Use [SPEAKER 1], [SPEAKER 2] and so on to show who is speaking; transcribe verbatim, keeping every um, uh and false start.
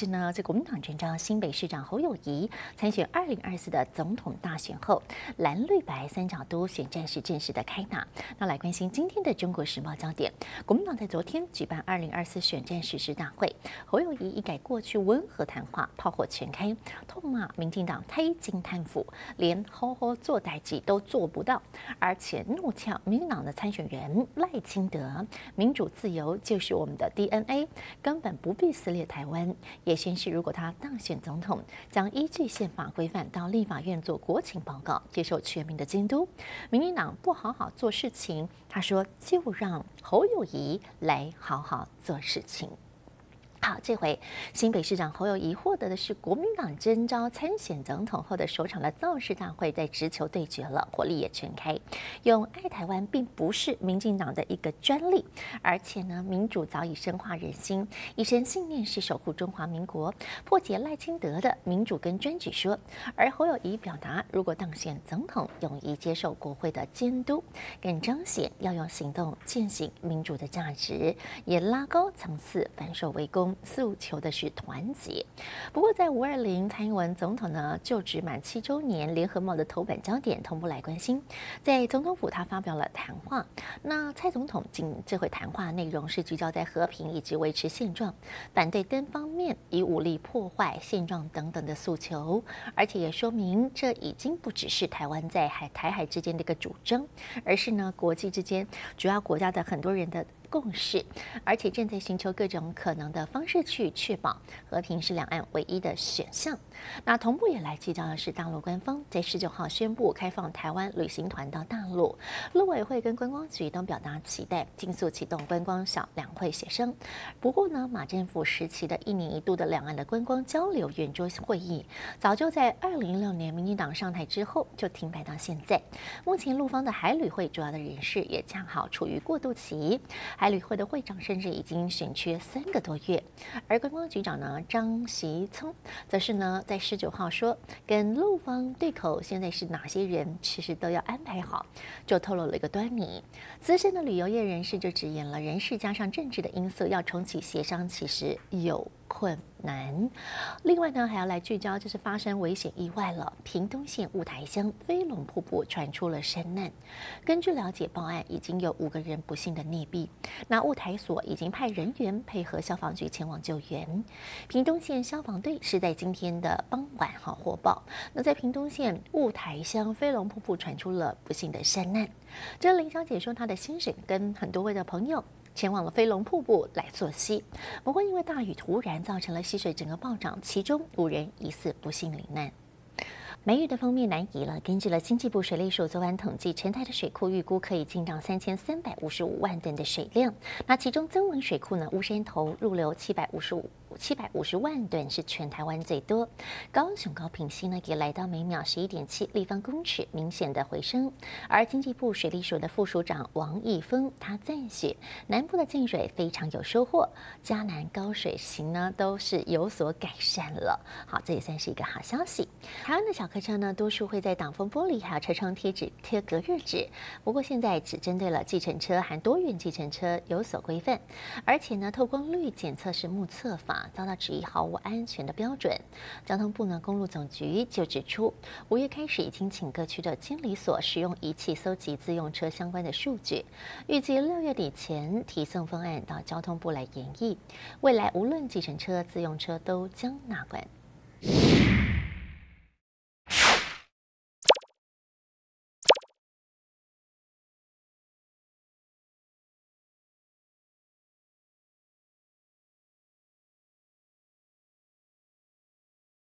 [SPEAKER 1] 知呢，这国民党征召新北市长侯友宜参选二零二四的总统大选后，蓝绿白三角都选战是正式的开打。那来关心今天的《中国时报》焦点，国民党在昨天举办二零二四选战实施大会，侯友宜一改过去温和谈话，炮火全开，痛骂民进党太金贪腐，连好好做代志都做不到，而且怒呛民进党的参选人赖清德，民主自由就是我们的 D N A， 根本不必撕裂台湾。也宣示，如果他当选总统，将依据宪法规范到立法院做国情报告，接受全民的监督。民进党不好好做事情，他说就让侯友宜来好好做事情。好，这回新北市长侯友宜获得的是国民党征召参选总统后的首场的造势大会，在直球对决了，火力也全开。用爱台湾并不是民进党的一个专利，而且呢，民主早已深化人心，一生信念是守护中华民国，破解赖清德的民主跟专制说。而侯友宜表达，如果当选总统，勇于接受国会的监督，更彰显要用行动践行民主的价值，也拉高层次，反守为攻。诉求的是团结。不过，在五二零蔡英文总统呢就职满七周年联合报的头版焦点同步来关心，在总统府他发表了谈话。那蔡总统今这回谈话内容是聚焦在和平以及维持现状，反对单方面以武力破坏现状等等的诉求，而且也说明这已经不只是台湾在海台海之间的一个主张，而是呢国际之间主要国家的很多人的共识，而且正在寻求各种可能的方式去确保和平是两岸唯一的选项。那同步也来聚焦的是大陆官方在十九号宣布开放台湾旅行团到大陆，陆委会跟观光局都表达期待，尽速启动观光小两会协商。不过呢，马政府时期的一年一度的两岸的观光交流圆桌会议，早就在二零一六年民进党上台之后就停摆到现在。目前陆方的海旅会主要的人士也恰好处于过渡期。海旅会的会长甚至已经选缺三个多月，而观光局长呢张习聪则是呢在十九号说，跟陆方对口，现在是哪些人其实都要安排好，就透露了一个端倪。资深的旅游业人士就直言了，人事加上政治的因素，要重启协商其实有困难。另外呢，还要来聚焦，就是发生危险意外了。屏东县雾台乡飞龙瀑布传出了山难，根据了解，报案已经有五个人不幸的溺毙。那雾台所已经派人员配合消防局前往救援。屏东县消防队是在今天的傍晚哈获报，那在屏东县雾台乡飞龙瀑布传出了不幸的山难。这林小姐说，她的先生跟很多位的朋友前往了飞龙瀑布来作溪，不过因为大雨突然造成了溪水整个暴涨，其中五人疑似不幸罹难。梅雨的锋面南移了。根据了经济部水利署昨晚统计，全台的水库预估可以进账三千三百五十五万吨的水量。那其中增文水库呢，乌山头入流七百五十五。七百五十万吨是全台湾最多，高雄高屏溪呢也来到每秒十一点七立方公尺，明显的回升。而经济部水利署的副署长王义峰他赞许南部的净水非常有收获，嘉南高水型呢都是有所改善了。好，这也算是一个好消息。台湾的小客车呢，多数会在挡风玻璃还有车窗贴纸贴隔热纸，不过现在只针对了计程车和多元计程车有所规范，而且呢透光率检测是目测法。遭到质疑毫无安全的标准。交通部呢公路总局就指出，五月开始已经请各区的监理所使用仪器搜集自用车相关的数据，预计六月底前提送方案到交通部来研议。未来无论计程车、自用车都将纳管。